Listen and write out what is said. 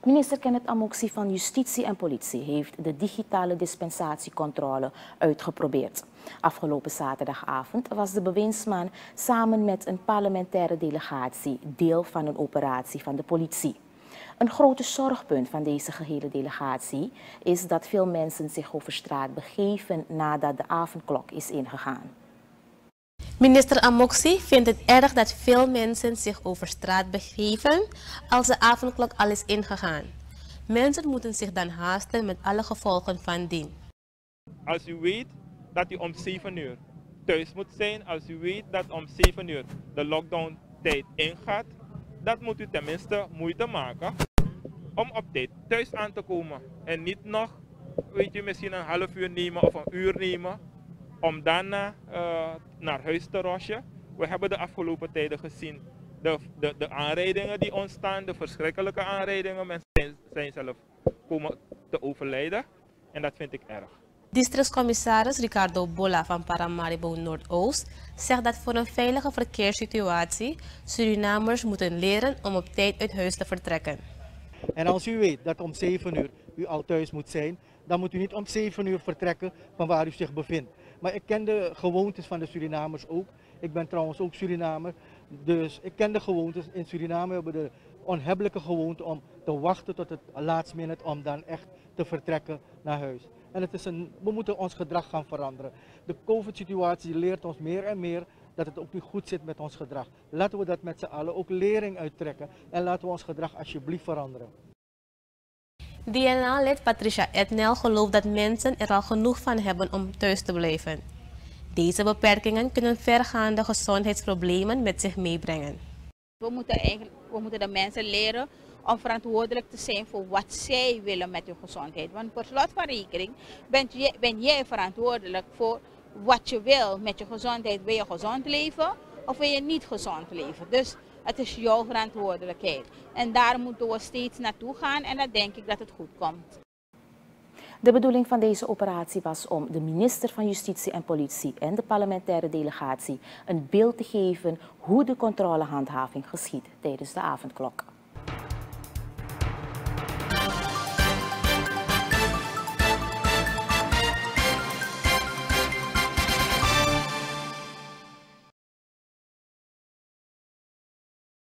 Minister Kenneth Amoxi van Justitie en Politie heeft de digitale dispensatiecontrole uitgeprobeerd. Afgelopen zaterdagavond was de bewindsman samen met een parlementaire delegatie deel van een operatie van de politie. Een grote zorgpunt van deze gehele delegatie is dat veel mensen zich over straat begeven nadat de avondklok is ingegaan. Minister Amoxi vindt het erg dat veel mensen zich over straat begeven als de avondklok al is ingegaan. Mensen moeten zich dan haasten met alle gevolgen van dien. Als u weet dat u om 7 uur thuis moet zijn, als u weet dat om 7 uur de lockdown tijd ingaat, dat moet u tenminste moeite maken om op tijd thuis aan te komen. En niet nog, weet je, misschien een half uur nemen of een uur nemen om daarna naar huis te rushen. We hebben de afgelopen tijden gezien de aanrijdingen die ontstaan, de verschrikkelijke aanrijdingen. Mensen zijn zelf komen te overlijden en dat vind ik erg. Districtscommissaris Ricardo Bolla van Paramaribo Noordoost zegt dat voor een veilige verkeerssituatie Surinamers moeten leren om op tijd uit huis te vertrekken. En als u weet dat om 7 uur u al thuis moet zijn, dan moet u niet om 7 uur vertrekken van waar u zich bevindt. Maar ik ken de gewoontes van de Surinamers ook. Ik ben trouwens ook Surinamer. Dus ik ken de gewoontes. In Suriname hebben we de onhebbelijke gewoonte om te wachten tot het laatste minuut om dan echt te vertrekken naar huis. En we moeten ons gedrag gaan veranderen. De COVID-situatie leert ons meer en meer dat het ook niet goed zit met ons gedrag. Laten we dat met z'n allen ook lering uittrekken en laten we ons gedrag alsjeblieft veranderen. DNA-lid Patricia Etnel gelooft dat mensen er al genoeg van hebben om thuis te blijven. Deze beperkingen kunnen vergaande gezondheidsproblemen met zich meebrengen. We moeten de mensen leren om verantwoordelijk te zijn voor wat zij willen met hun gezondheid. Want per slot van rekening ben jij verantwoordelijk voor wat je wil met je gezondheid. Wil je gezond leven of wil je niet gezond leven? Dus het is jouw verantwoordelijkheid. En daar moeten we steeds naartoe gaan en dan denk ik dat het goed komt. De bedoeling van deze operatie was om de minister van Justitie en Politie en de parlementaire delegatie een beeld te geven hoe de controlehandhaving geschiet tijdens de avondklok.